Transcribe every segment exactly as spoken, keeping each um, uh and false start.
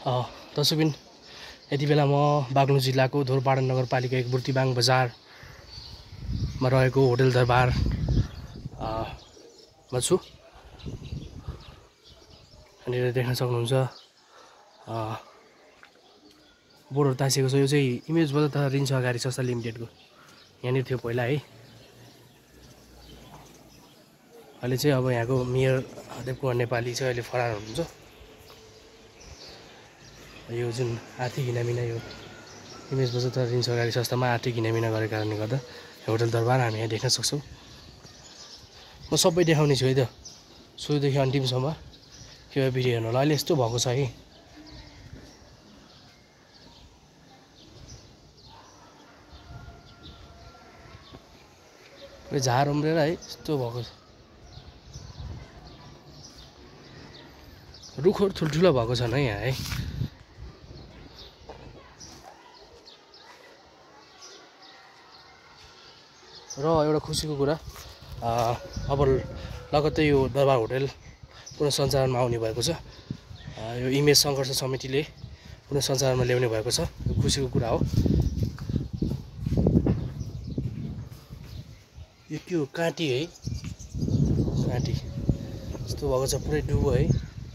दर्शकबिन यति बेला म बागलुङ जिल्लाको धोरपाडा नगरपालिका एक बुर्तिबाङ बजारमा रहेको होटल दरबार मा छु। अनि देख्न सक्नुहुन्छ बोर्डहरु तासिएको छ। यो चाहिँ इमेज बजार तथा ऋण सहकारी संस्था लिमिटेडको यहाँनिर थियो पहिला है। अहिले चाहिँ अब यहाँको मेयर देवकुमार नेपाली चाहिँ अहिले फरार हुनुहुन्छ। यो जुन आर्थिक हिनामिना यो इमेज बजार तथा ऋण सहकारी संस्थामा आर्थिक हिनामिना गरेको कारणले गर्दा होटल दरबार हामी यहाँ देख्न सक्छौँ। म सबै देखाउने छु है त, सुरुदेखि अन्तिमसम्म के भिडियो हेर्नु होला। अहिले यस्तो भएको छ है। झार उम्रेर है यस्तो भएको छ। रुखहरू ठुल्ठुलो भएको छन् है यहाँ है। र एउटा खुसीको कुरा अब लगत्तै यो दरबार होटल पुनः सञ्चालनमा आउने भएको छ। यो इमेज सङ्घर्ष समितिले पुनः सञ्चालनमा ल्याउने भएको छ। यो खुसीको कुरा हो। यो के हो? काँटी है, काँटी यस्तो भएको छ, पुरै डुबो है।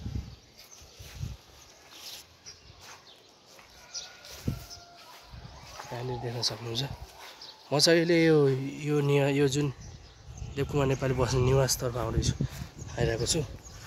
यहाँनिर देख्न सक्नुहुन्छ। म चाहिँ अहिले यो यो निया यो जुन देवकुमार नेपाली बस्ने निवासतर्फ आउँदैछु आइरहेको छु।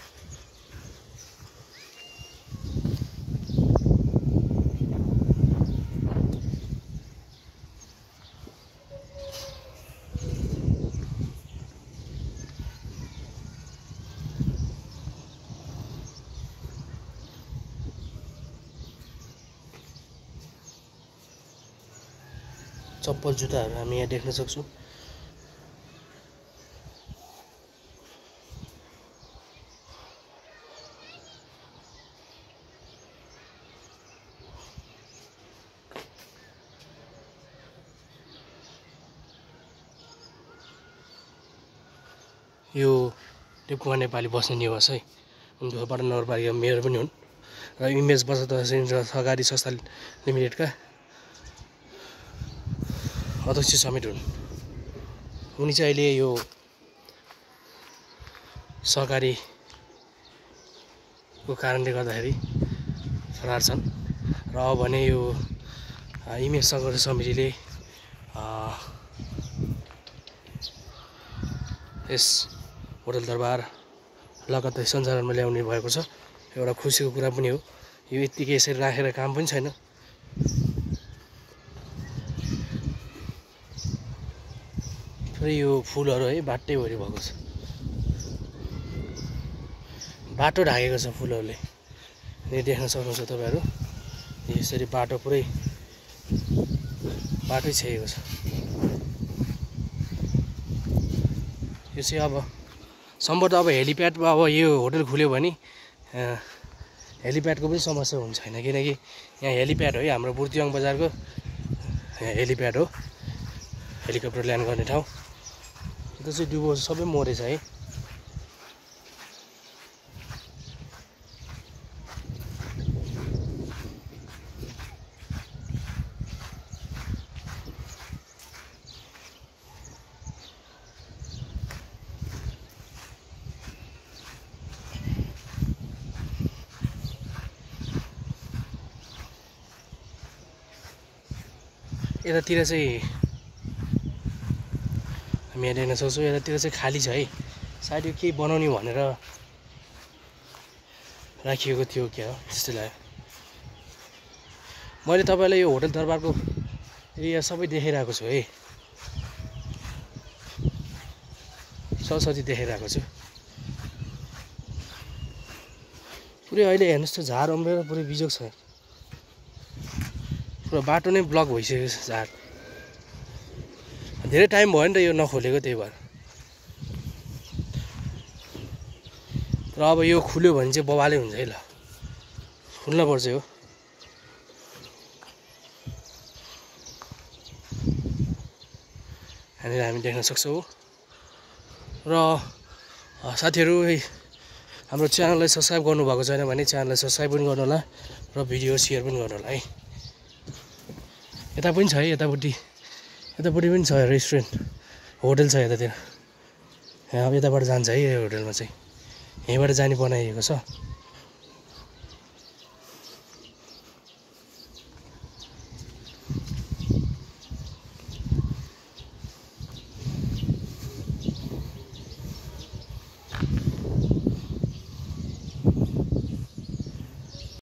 चप्पल जुत्ताहरू हामी यहाँ देख्न सक्छौँ। यो देवकुमार नेपाली बस्ने निवास है। धोरपाडा नगरपालिका मेयर पनि हुन् र इमेज बजार तथा ऋण सहकारी संस्था लिमिटेडका अध्यक्ष समेत हुन्। उनी चाहिँ अहिले यो सहकारीको कारणले गर्दाखेरि फरार छन्। र अब भने यो इमेज सङ्घर्ष समितिले यस होटल दरबार लगत्तै सञ्चालनमा ल्याउने भएको छ। एउटा खुसीको कुरा पनि हो। यो यत्तिकै यसरी राखेर काम पनि छैन। यो फुलहरू है बाटैभरि भएको छ, बाटो ढाकेको छ फुलहरूले। यही देख्न सक्नुहुन्छ तपाईँहरू। यसरी बाटो पुरै बाटै छेकेको छ। यो चाहिँ अब सम्भवतः अब हेलिप्याडमा अब यो होटल खुल्यो भने हेलिप्याडको पनि समस्या हुन्छ छैन, किनकि यहाँ हेलिप्याड हो है। हाम्रो बुर्तिबाङ बजारको हेलिप्याड हो, हेलिकप्टर ल्यान्ड गर्ने ठाउँ। त्यो चाहिँ डुबो सबै मरेछ है। यतातिर चाहिँ हामी यहाँ देख्न सक्छौँ। यतातिर चाहिँ खाली छ है। सायद यो केही बनाउने भनेर राखिएको थियो क्या हो जस्तो लाग्यो। मैले तपाईँलाई यो होटल दरबारको एरिया सबै देखाइरहेको छु है, सरसरी देखाइरहेको छु। पुरै अहिले हेर्नुहोस् त, झार उम्रेर पुरै बिजोग छ। पुरा बाटो नै ब्लक भइसकेको छ। झार धेरै टाइम भयो नि त यो नखोलेको, त्यही भएर। र अब यो खुल्यो भने चाहिँ बवालै हुन्छ है। ल खुल्नुपर्छ यो। यहाँनिर हामी देख्न सक्छौँ। र साथीहरू हाम्रो च्यानललाई सब्सक्राइब गर्नुभएको छैन भने च्यानललाई सब्सक्राइब पनि गर्नु होला र भिडियो सेयर पनि गर्नु होला है। यता पनि छ है, यतापट्टि यतापट्टि पनि छ रेस्टुरेन्ट, होटल छ यतातिर। यहाँ अब यताबाट जान्छ है यो होटलमा चाहिँ, यहीँबाट जाने बनाइएको छ।